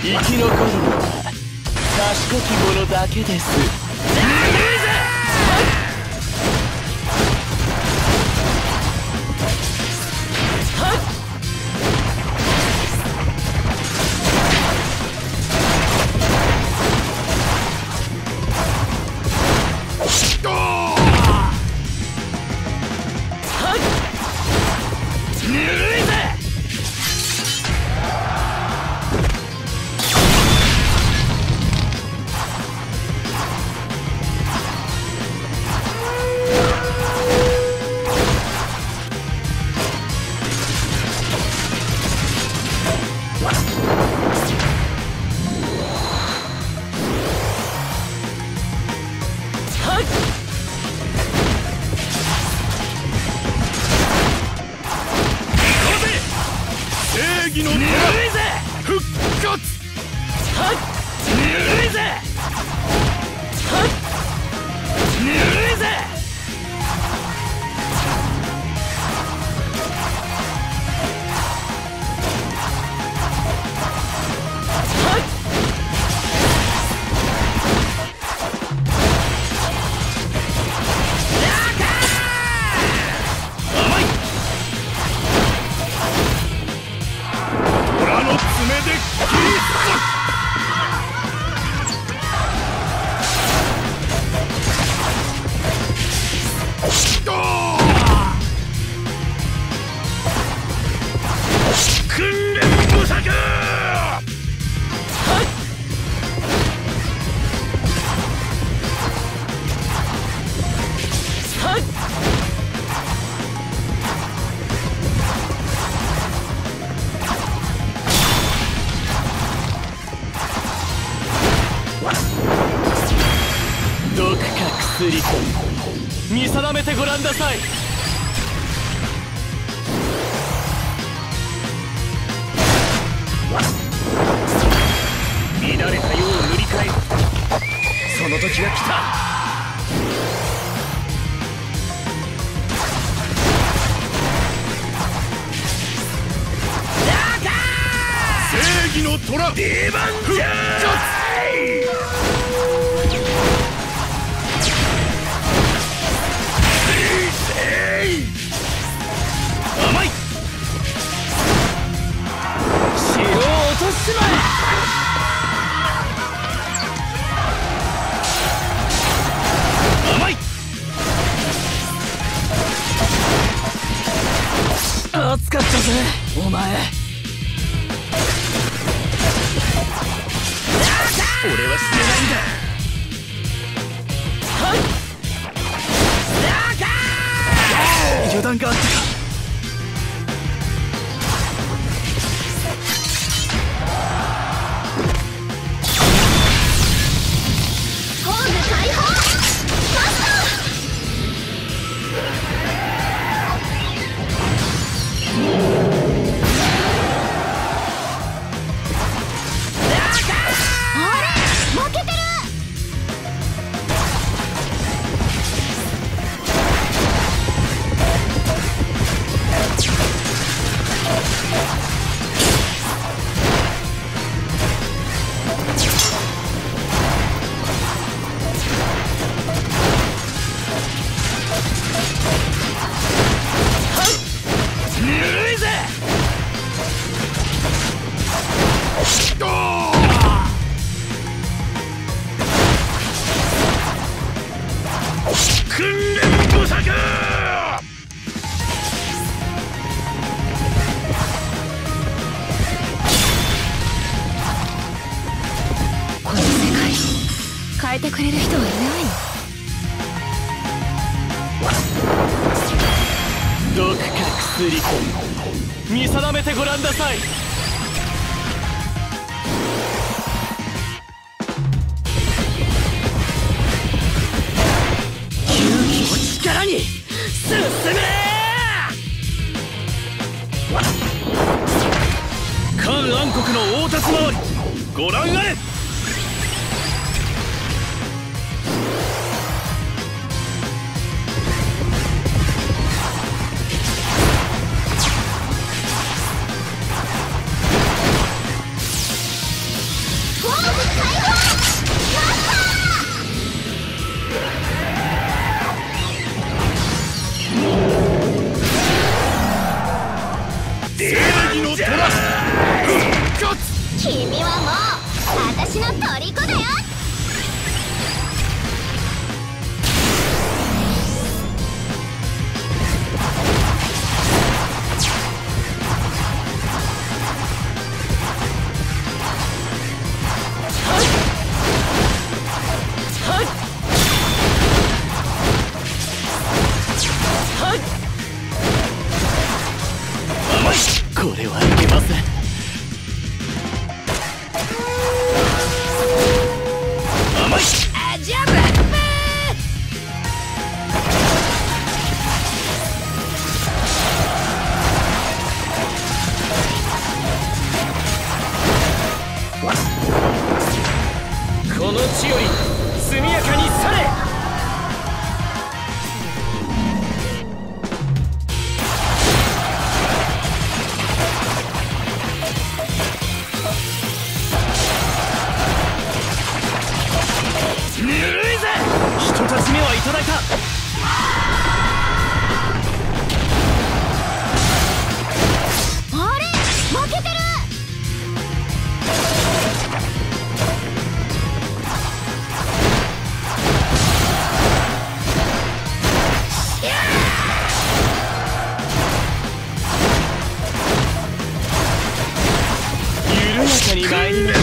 生き残るのは賢き者だけです。毒か薬か見定めてごらんなさい。乱れた世を塗り替えるその時が来た。正義の虎出番じゃ甘い城を落としちまえ。甘い熱かったぜお前。俺は死ねないんだ。油断があったか。 ホーム解放ファスト。負けてる。 ぬるいぜ。訓練不足。 この世界変えてくれる人はいないの？ 毒か薬か見定めてごらんなさい。勇気を力に進め。韓暗黒の大竜回りご覧あれ。 義の虎復活。 君はもう私の虜だよ。 これはいけません。 甘い。 あジャブラッこの地より速やかに去れ。ぬるいぜ。人たち目はいただいた。 あれ負けてる。 緩やかに参ります。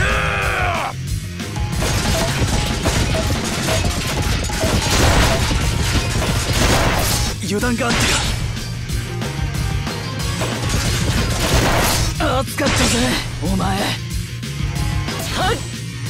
油断があったか。熱かったぜお前。はい。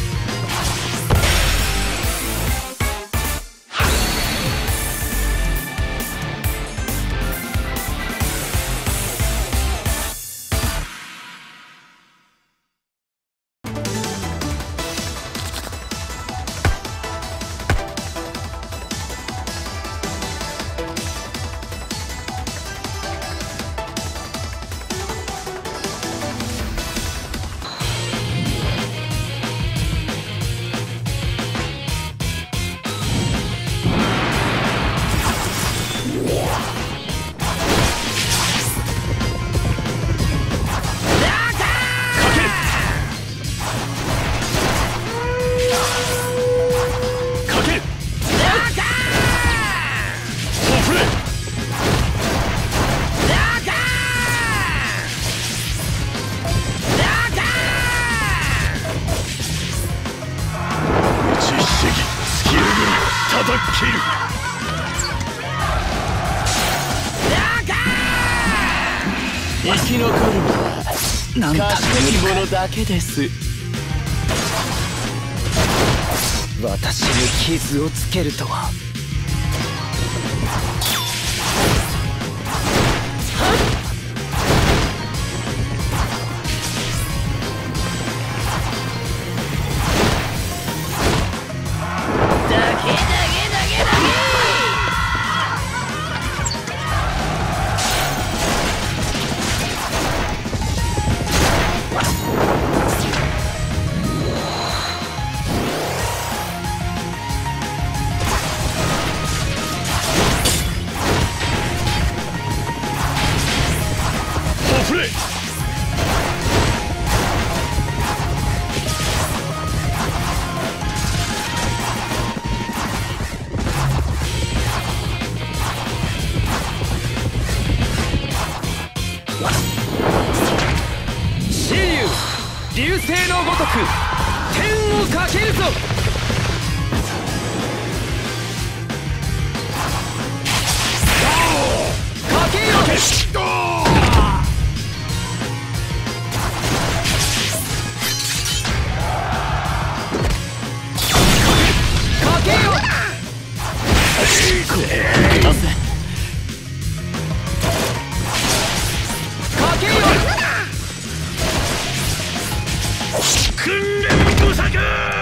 生き残るのはなんた賢い者だけです。私に傷をつけるとは。流星のごとく天をかけるぞ。かけよかけよ。これ出せ。かけよ。訓練不作。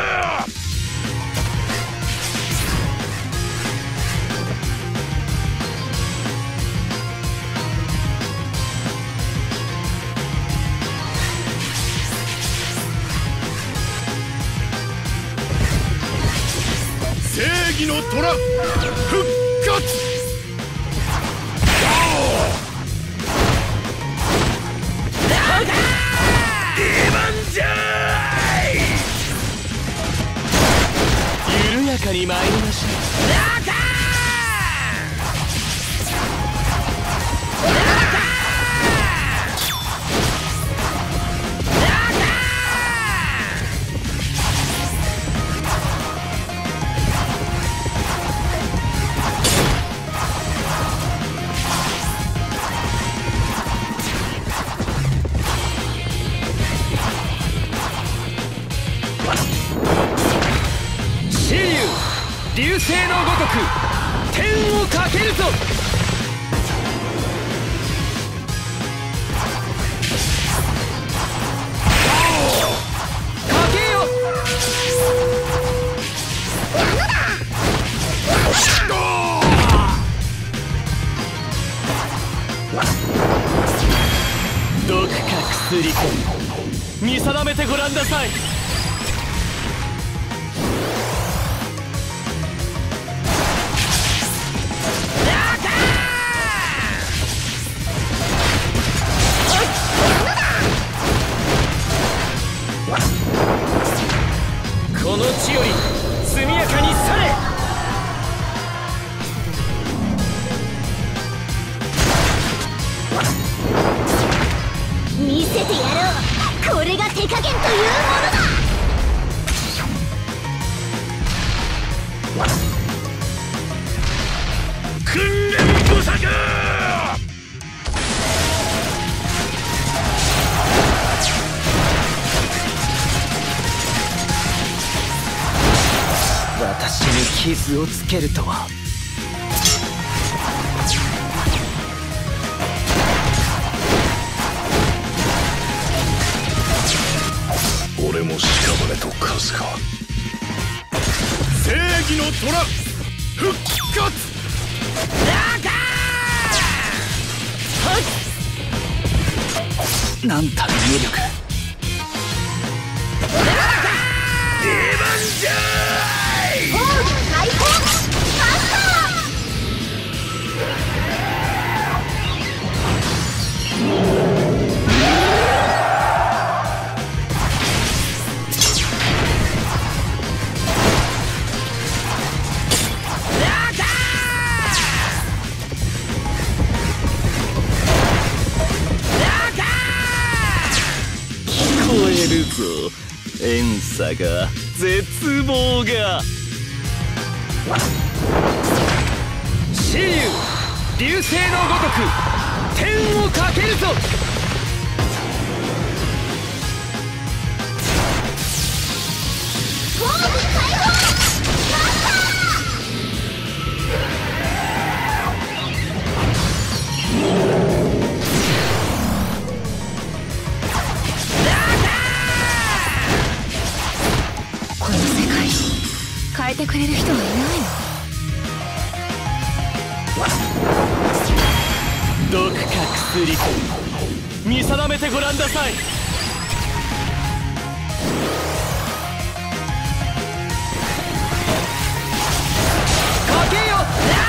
正義の虎復活。 かに参りましょう。流星のごとく天をかけるぞ。かけよ。毒か薬か見定めてごらんなさい。この地より速やかに去れ。 見せてやろう。これが手加減というものだ。 訓練不足。 私に傷をつけるとは。 俺も屍と化すか。正義の虎復活。 なんたる無力。 出番じゃーい。 解放マスタ聞こえるぞ遠さが絶望が。雌雄流星のごとく天をかけるぞ。 ゴール解放マスター。この世界変えてくれる人はいないの？ 毒か薬か見定めてごらんなさい。かけよ。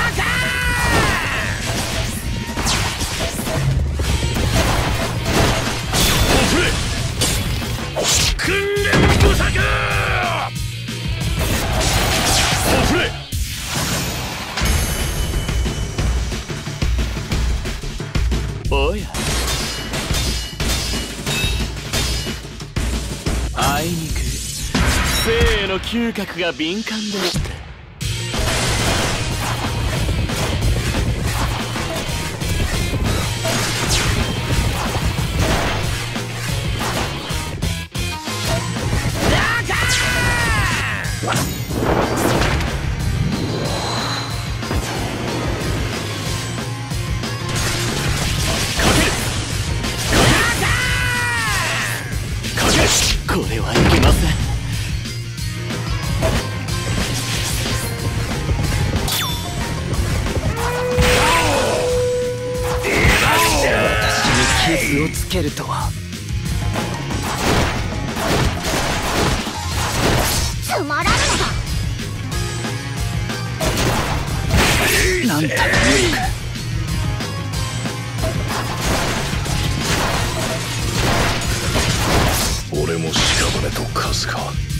訓練不足。おふれ。 おやあいにく生への嗅覚が敏感でして。これはいけません。私に傷をつけるとは。 つまらぬのだ。 なんたる無力。 俺も屍と化すか。